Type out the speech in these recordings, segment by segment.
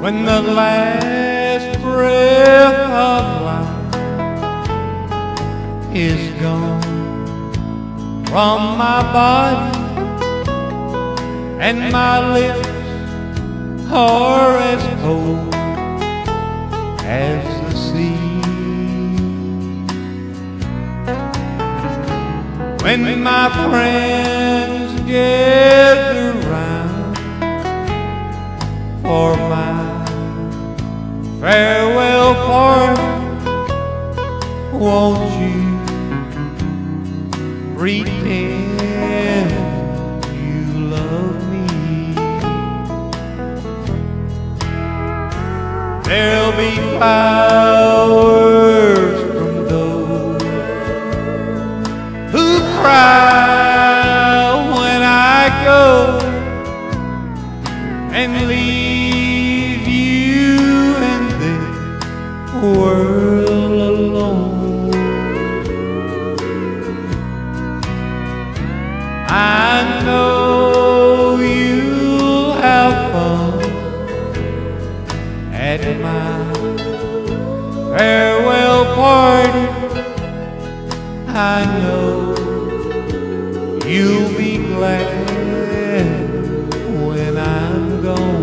when the last breath of life is gone from my body, and my lips are as cold as the sea. When my friends gather round for my farewell party, won't you pretend you love me? There'll be flowers from those who cry when I go and leave you in this world alone. I know you'll have fun at my farewell party. I know you'll be glad when I'm gone.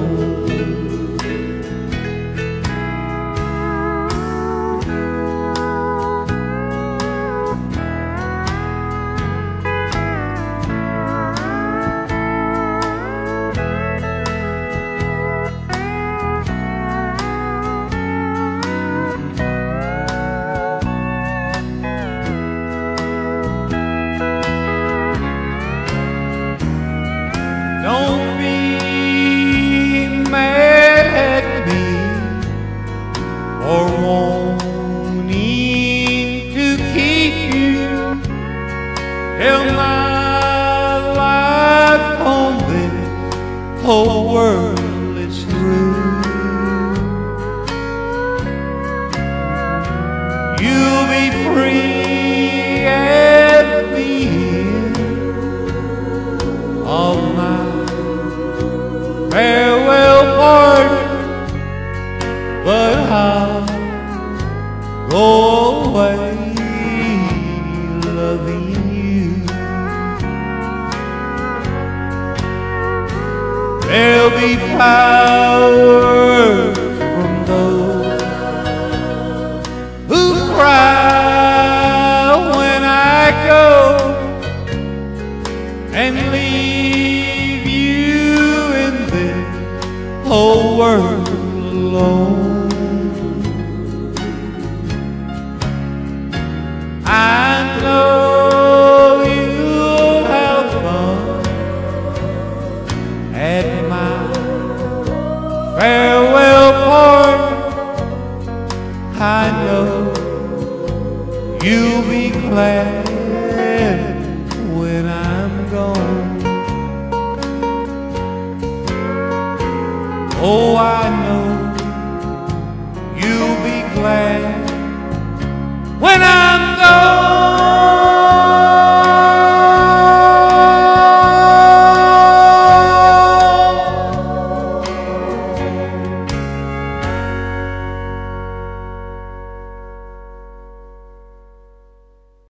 Don't be mad at me for wanting to keep you till my life on this whole world is through. You'll be free at the end of my farewell party, but I'll go away loving you. There'll be flowers from those who cry when I go and leave you in this whole world alone. I know you'll have fun at my farewell party. I know you'll be glad when I'm gone. Oh, I